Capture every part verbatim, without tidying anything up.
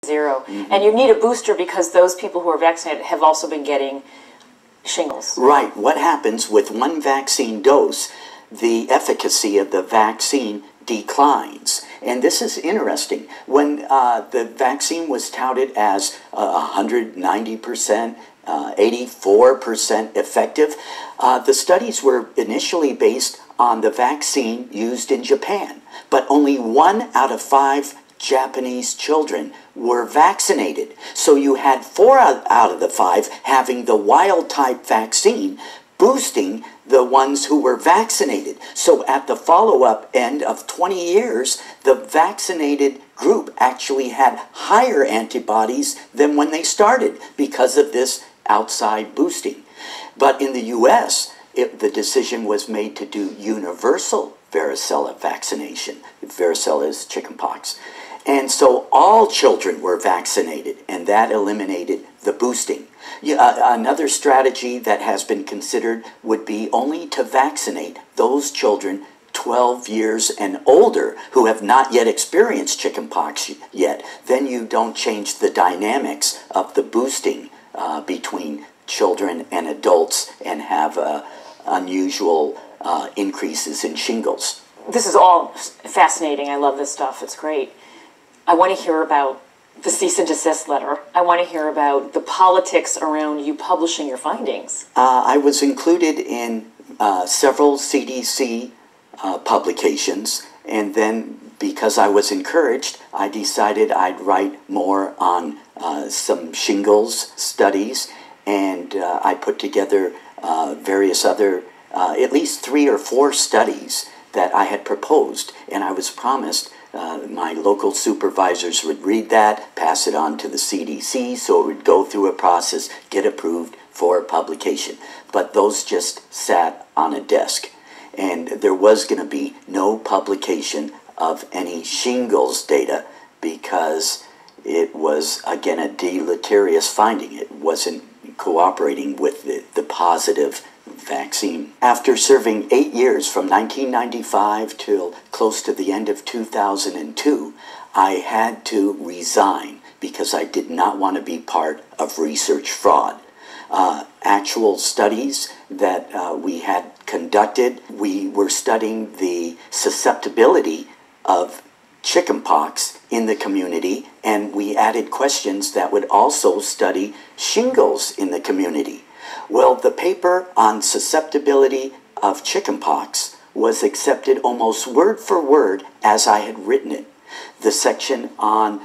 Zero. Mm-hmm. And you need a booster because those people who are vaccinated have also been getting shingles. Right. What happens with one vaccine dose, the efficacy of the vaccine declines. And this is interesting. When uh, the vaccine was touted as uh, one hundred ninety percent, uh, eighty-four percent effective, uh, the studies were initially based on the vaccine used in Japan. But only one out of five Japanese children were vaccinated. So you had four out of the five having the wild type vaccine, boosting the ones who were vaccinated. So at the follow-up end of twenty years, the vaccinated group actually had higher antibodies than when they started because of this outside boosting. But in the U S, it, the decision was made to do universal varicella vaccination. Varicella is chickenpox. And so all children were vaccinated, and that eliminated the boosting. Yeah, uh, another strategy that has been considered would be only to vaccinate those children twelve years and older who have not yet experienced chickenpox yet. Then you don't change the dynamics of the boosting uh, between children and adults and have uh, unusual uh, increases in shingles. This is all fascinating. I love this stuff. It's great. I want to hear about the cease and desist letter. I want to hear about the politics around you publishing your findings. Uh, I was included in uh, several C D C uh, publications, and then because I was encouraged, I decided I'd write more on uh, some shingles studies, and uh, I put together uh, various other, uh, at least three or four studies that I had proposed, and I was promised Uh, my local supervisors would read that, pass it on to the C D C, so it would go through a process, get approved for publication. But those just sat on a desk. And there was going to be no publication of any shingles data because it was, again, a deleterious finding. It wasn't cooperating with the, the positive vaccine. After serving eight years from nineteen ninety-five till close to the end of two thousand two, I had to resign because I did not want to be part of research fraud. Uh, actual studies that uh, we had conducted, we were studying the susceptibility of chickenpox in the community, and we added questions that would also study shingles in the community. Well, the paper on susceptibility of chickenpox was accepted almost word for word as I had written it. The section on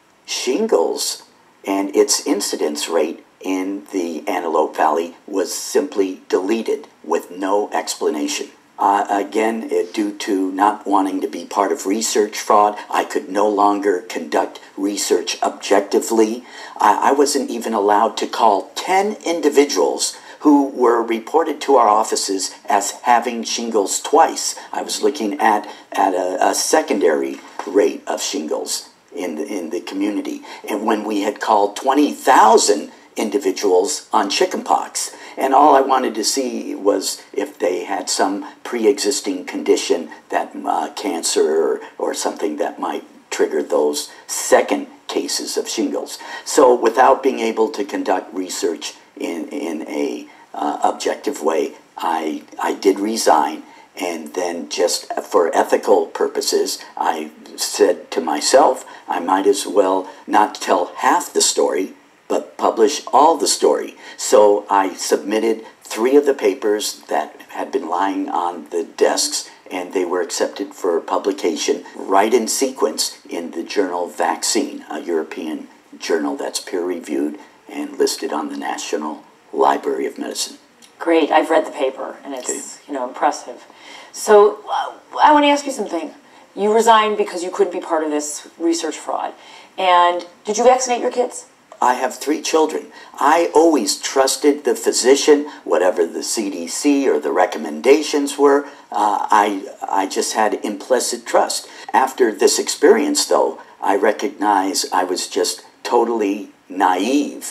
shingles and its incidence rate in the Antelope Valley was simply deleted with no explanation. Uh, again, it, due to not wanting to be part of research fraud, I could no longer conduct research objectively. I, I wasn't even allowed to call ten individuals who were reported to our offices as having shingles twice. I was looking at, at a, a secondary rate of shingles in the, in the community. And when we had called twenty thousand individuals on chickenpox, and all I wanted to see was if they had some pre-existing condition, that uh, cancer or, or something that might trigger those second cases of shingles. So without being able to conduct research in, in a uh, objective way, I, I did resign, and then just for ethical purposes, I said to myself, I might as well not tell half the story, but publish all the story. So I submitted three of the papers that had been lying on the desks, and they were accepted for publication right in sequence in the journal Vaccine, a European journal that's peer-reviewed and listed on the National Library of Medicine. Great. I've read the paper, and it's, Okay. you know, impressive. So uh, I want to ask you something. You resigned because you couldn't be part of this research fraud. And did you vaccinate your kids? I have three children. I always trusted the physician, whatever the C D C or the recommendations were. Uh, I, I just had implicit trust. After this experience, though, I recognize I was just totally naive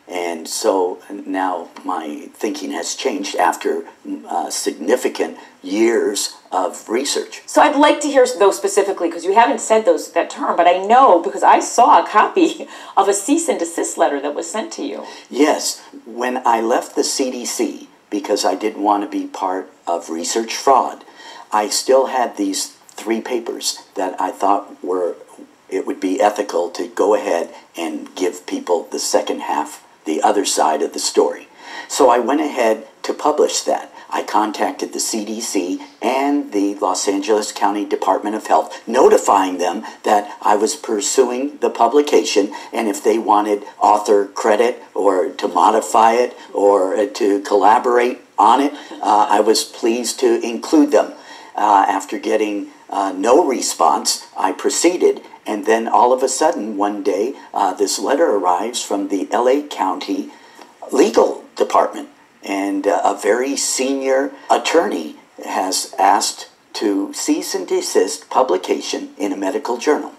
And so now my thinking has changed after uh, significant years of research. So I'd like to hear those specifically, because you haven't said those that term, but I know because I saw a copy of a cease and desist letter that was sent to you. Yes, when I left the C D C, because I didn't want to be part of research fraud, I still had these three papers that I thought were, it would be ethical to go ahead and give people the second half, the other side of the story. So I went ahead to publish that. I contacted the C D C and the Los Angeles County Department of Health, notifying them that I was pursuing the publication, and if they wanted author credit or to modify it or to collaborate on it, uh, I was pleased to include them. Uh, after getting uh, no response, I proceeded, and then all of a sudden, one day, uh, this letter arrives from the L A County Legal Department, and uh, a very senior attorney has asked to cease and desist publication in a medical journal.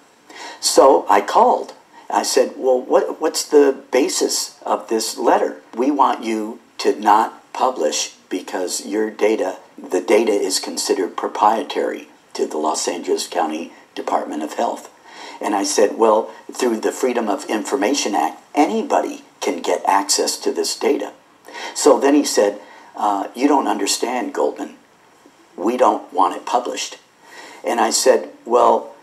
So I called. I said, well, what, what's the basis of this letter? We want you to not publish because your data, the data is considered proprietary to the Los Angeles County Department of Health. And I said, well, through the Freedom of Information Act, anybody can get access to this data. So then he said, uh, you don't understand, Goldman. We don't want it published. And I said, well,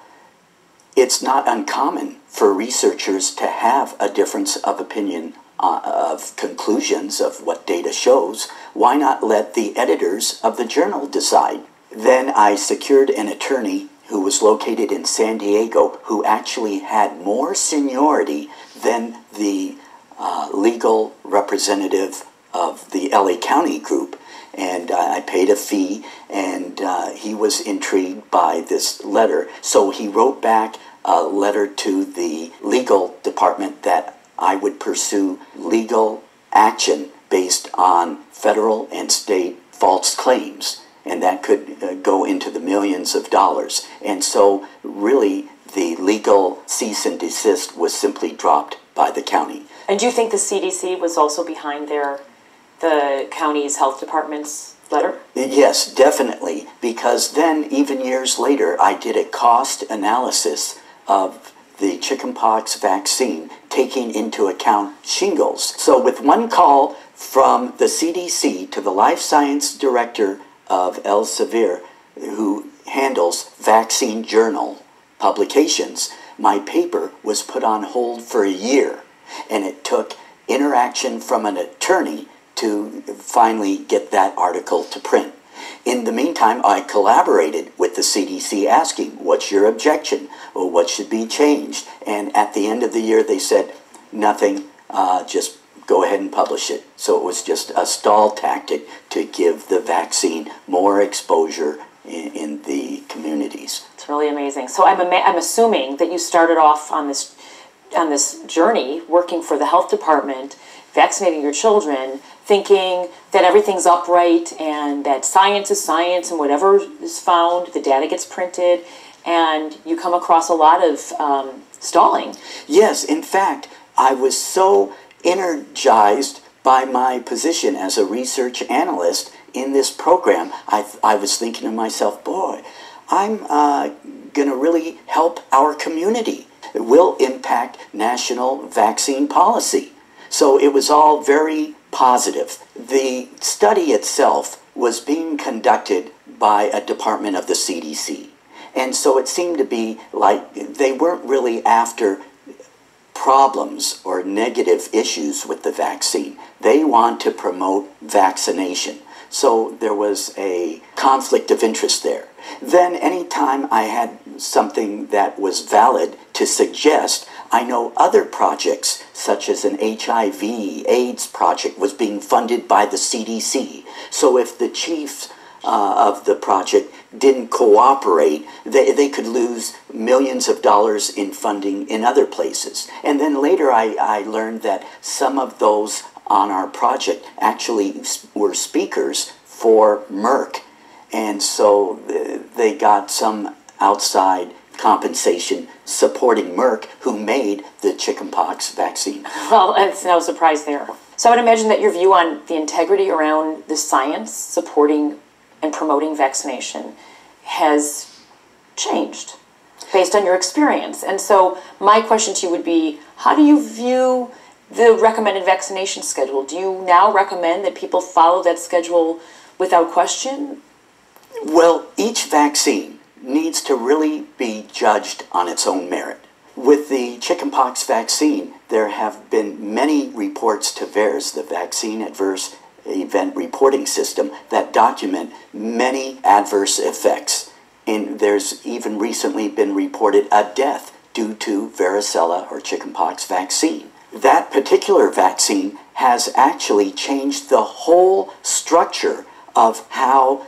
it's not uncommon for researchers to have a difference of opinion uh, of conclusions of what data shows. Why not let the editors of the journal decide? Then I secured an attorney who was located in San Diego, who actually had more seniority than the uh, legal representative of the L A County group. And uh, I paid a fee, and uh, he was intrigued by this letter. So he wrote back a letter to the legal department that I would pursue legal action based on federal and state false claims. And that could uh, go into the millions of dollars. And so really the legal cease and desist was simply dropped by the county. And do you think the C D C was also behind their, the county's health department's letter? Yes, definitely. Because then, even years later, I did a cost analysis of the chickenpox vaccine, taking into account shingles. So with one call from the C D C to the life science director of Elsevier, who handles vaccine journal publications, my paper was put on hold for a year, and it took interaction from an attorney to finally get that article to print. In the meantime, I collaborated with the C D C asking, what's your objection, or what should be changed? And at the end of the year, they said, nothing, uh, just go ahead and publish it. So it was just a stall tactic to give the vaccine more exposure in, in the communities. It's really amazing. So I'm, ama- I'm assuming that you started off on this, on this journey working for the health department, vaccinating your children, thinking that everything's upright and that science is science and whatever is found, the data gets printed, and you come across a lot of um, stalling. Yes, in fact, I was so energized by my position as a research analyst in this program. I, I was thinking to myself, boy, I'm uh, going to really help our community. It will impact national vaccine policy. So it was all very positive. The study itself was being conducted by a department of the C D C. And so it seemed to be like they weren't really after problems or negative issues with the vaccine. They want to promote vaccination. So there was a conflict of interest there. Then anytime I had something that was valid to suggest, I know other projects, such as an H I V AIDS project, was being funded by the C D C. So if the chiefs uh, of the project didn't cooperate, they, they could lose millions of dollars in funding in other places. And then later I, I learned that some of those on our project actually were speakers for Merck. And so they got some outside compensation supporting Merck, who made the chickenpox vaccine. Well, it's no surprise there. So I would imagine that your view on the integrity around the science supporting and promoting vaccination has changed based on your experience. And so my question to you would be, how do you view the recommended vaccination schedule? Do you now recommend that people follow that schedule without question? Well, each vaccine needs to really be judged on its own merit. With the chickenpox vaccine, there have been many reports to VAERS, the Vaccine Adverse Event Reporting System, that document many adverse effects. And there's even recently been reported a death due to varicella or chickenpox vaccine. That particular vaccine has actually changed the whole structure of how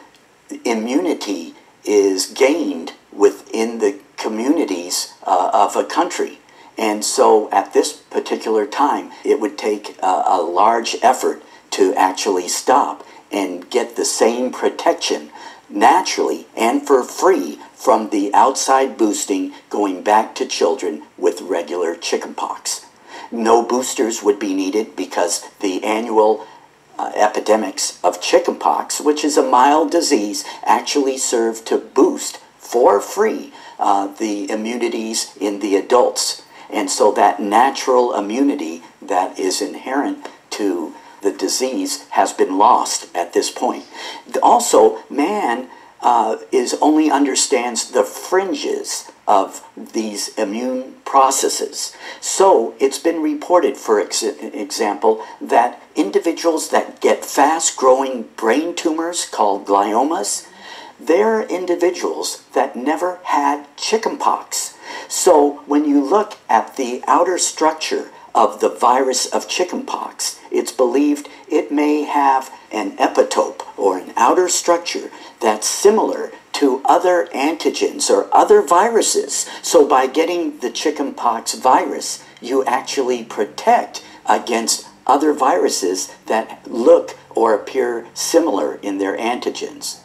immunity is gained within the communities uh, of a country. And so at this particular time, it would take a, a large effort to actually stop and get the same protection naturally and for free from the outside boosting going back to children with regular chickenpox. No boosters would be needed because the annual uh, epidemics of chickenpox, which is a mild disease, actually serve to boost for free uh, the immunities in the adults. And so that natural immunity that is inherent to the disease has been lost at this point. Also, man uh, is only understands the fringes of these immune processes. So it's been reported, for ex example, that individuals that get fast-growing brain tumors called gliomas, they're individuals that never had chickenpox. So when you look at the outer structure of the virus of chickenpox, it's believed it may have an epitope or an outer structure that's similar to other antigens or other viruses. So by getting the chickenpox virus, you actually protect against other viruses that look or appear similar in their antigens.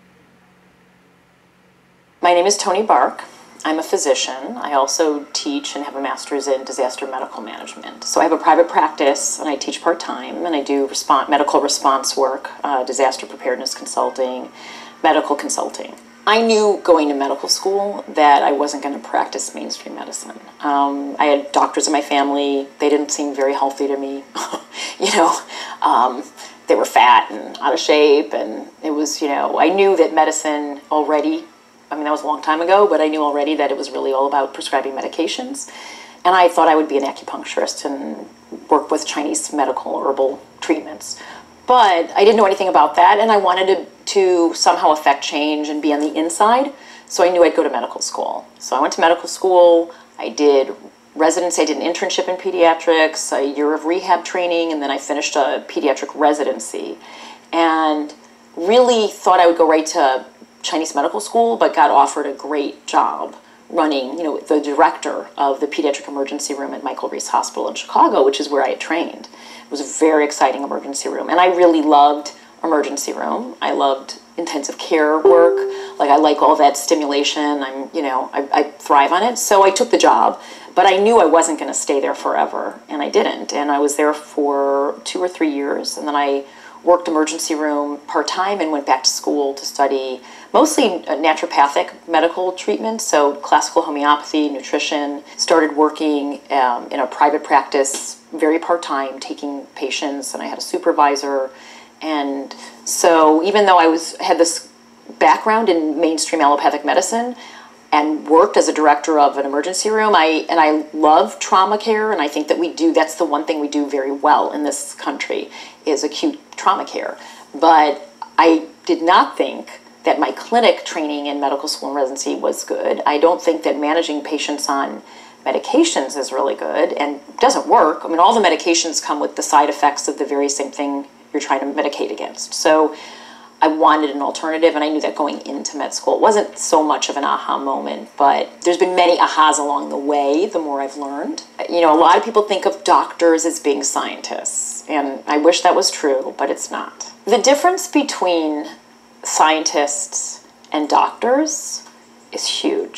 My name is Toni Bark. I'm a physician. I also teach and have a master's in disaster medical management. So I have a private practice and I teach part-time and I do response, medical response work, uh, disaster preparedness consulting, medical consulting. I knew going to medical school that I wasn't going to practice mainstream medicine. Um, I had doctors in my family. They didn't seem very healthy to me. you know, um, they were fat and out of shape, and it was, you know, I knew that medicine already, I mean, that was a long time ago, but I knew already that it was really all about prescribing medications. And I thought I would be an acupuncturist and work with Chinese medical herbal treatments. But I didn't know anything about that, and I wanted to, to somehow affect change and be on the inside, so I knew I'd go to medical school. So I went to medical school, I did residency, I did an internship in pediatrics, a year of rehab training, and then I finished a pediatric residency. And really thought I would go right to Chinese medical school, but got offered a great job running, you know, the director of the pediatric emergency room at Michael Reese Hospital in Chicago, which is where I had trained. It was a very exciting emergency room, and I really loved emergency room. I loved intensive care work. Like, I like all that stimulation. I'm, you know, I, I thrive on it. So I took the job, but I knew I wasn't going to stay there forever, and I didn't. And I was there for two or three years, and then I worked emergency room part-time and went back to school to study mostly naturopathic medical treatment, so classical homeopathy, nutrition. Started working um, in a private practice, very part-time, taking patients, and I had a supervisor. And so even though I was had this background in mainstream allopathic medicine and worked as a director of an emergency room, I and I love trauma care, and I think that we do, that's the one thing we do very well in this country, is acute trauma care. But I did not think that my clinic training in medical school and residency was good. I don't think that managing patients on medications is really good and doesn't work. I mean, all the medications come with the side effects of the very same thing you're trying to medicate against. So I wanted an alternative, and I knew that going into med school. It wasn't so much of an aha moment, but there's been many ahas along the way, the more I've learned. You know, a lot of people think of doctors as being scientists, and I wish that was true, but it's not. The difference between scientists and doctors is huge.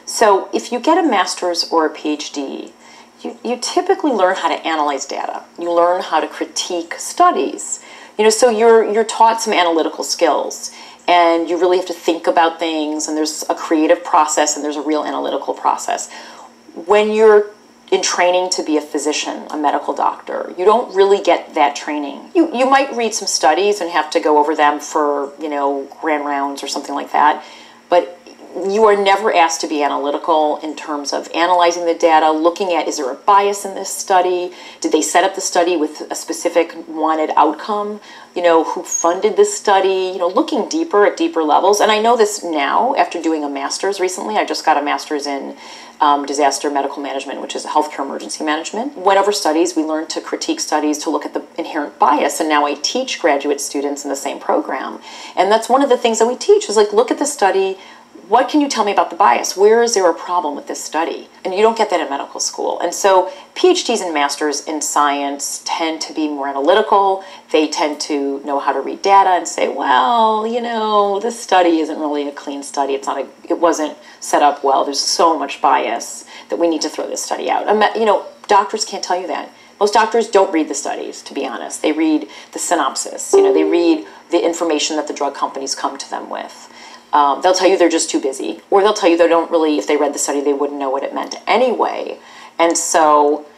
So if you get a master's or a PhD, you, you typically learn how to analyze data. You learn how to critique studies. You know, so you're, you're taught some analytical skills, and you really have to think about things, and there's a creative process and there's a real analytical process. When you're in training to be a physician, a medical doctor, you don't really get that training. You, you might read some studies and have to go over them for, you know, grand rounds or something like that, but you are never asked to be analytical in terms of analyzing the data, looking at, is there a bias in this study? Did they set up the study with a specific wanted outcome? You know, who funded this study? You know, looking deeper at deeper levels. And I know this now after doing a master's recently. I just got a master's in um, disaster medical management, which is healthcare emergency management. Went over studies, we learned to critique studies, to look at the inherent bias, and now I teach graduate students in the same program. And that's one of the things that we teach is like, look at the study. What can you tell me about the bias? Where is there a problem with this study? And you don't get that in medical school. And so PhDs and masters in science tend to be more analytical. They tend to know how to read data and say, well, you know, this study isn't really a clean study. It's not a, it wasn't set up well. There's so much bias that we need to throw this study out. You know, doctors can't tell you that. Most doctors don't read the studies, to be honest. They read the synopsis. You know, they read the information that the drug companies come to them with. Um, they'll tell you they're just too busy, or they'll tell you they don't really, if they read the study, they wouldn't know what it meant anyway. And so